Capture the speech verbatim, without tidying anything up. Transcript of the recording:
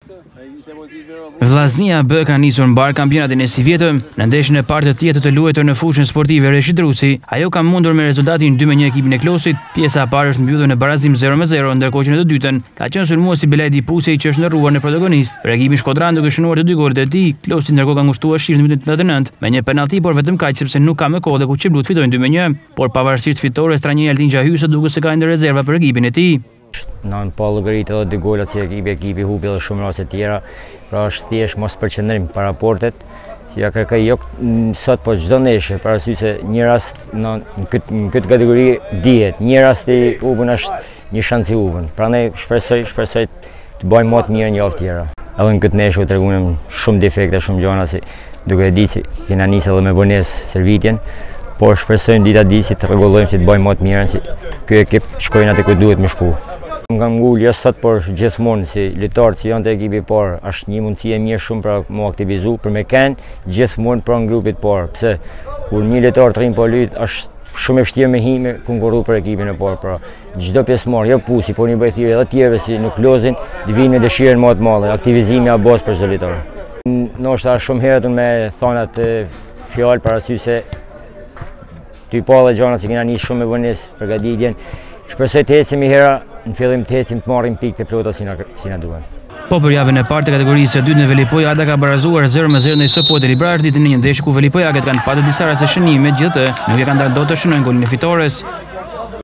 Vllaznia B ka nisur mbar kampionatin e si vjetëm. Në ndeshjen e parë të tjetër të luajtur në fushën sportive Reshid Rusi, ajo ka mundur me rezultatin dy me një ekipin e Klosit. Pjesa e parë është mbyllur në barazim zero me zero, ndërkohë që në të dytën ka qenë sulmuesi Belajdi Pusi që është ndërruar në protagonist. Për ekipin shkodran duke shënuar të dy golet e tij, Klosi ndërkohë ka ngushtuar shirë në minutën tetëdhjetë e nëntë me një penallti, por vetëm kaq sepse nuk ka më kohë dhe Kuqiblut fitojnë dy me një, por pavarësisht fitores trajneri Altin Gjahyse duket se ka ende rezerva për ekipin e tij. Në pa llogarit edhe dy golat që ekipi ekipi hupi edhe shumë raste tjera, pra është thjesht mos përqendrim para portet, si ja kërkoj jo sot po çdo ndeshje, parasysh se një rast në këtë në këtë kategori dihet, një rast i hubën është një shans i hubën. Prandaj shpresoj shpresoj të bëjmë më të mirë një javë tjera. Edhe në këtë ndeshje u treguam shumë defekte, shumë gjëra si duke e ditë se kena nisë edhe me vonesë servitjen, por shpresojmë dita disi të rregullojmë si të bëjmë më të mirë, si ky ekip shkojnë atë ku duhet më shku. Më kam ngul jo sot, por gjithmonë si lojtar që janë të ekipit parë, është një mundësi e mirë shumë për mu aktivizu, për me kënë gjithmonë pranë grupit parë. Pse kur një lojtar të rrim po lut, është shumë e vështirë me hi me konkurru për ekipin e parë. Pra çdo pjesëmarrje, jo Pusi, por një bëjthirë edhe tjerëve si në Klozin, të vinë me dëshirën më të madhe, aktivizimi a bos për çdo lojtar. Ndoshta shumë herët me thonë atë fjalë parasysh se ty pa dhe gjana që kena një shumë me vonesë përgatitjen. Shpresoj të ecim i hera, në fillim të ecim të marrim pikë të plota si na si na duhen. Po për javën e parë të kategorisë së dytë në Velipoj, Ada ka barazuar zero me zero ndaj Sopot e Librashtit në një ndeshje ku Velipojakët kanë patur disa raste shënime, megjithatë nuk e kanë dalë dot të shënojnë golin e fitores.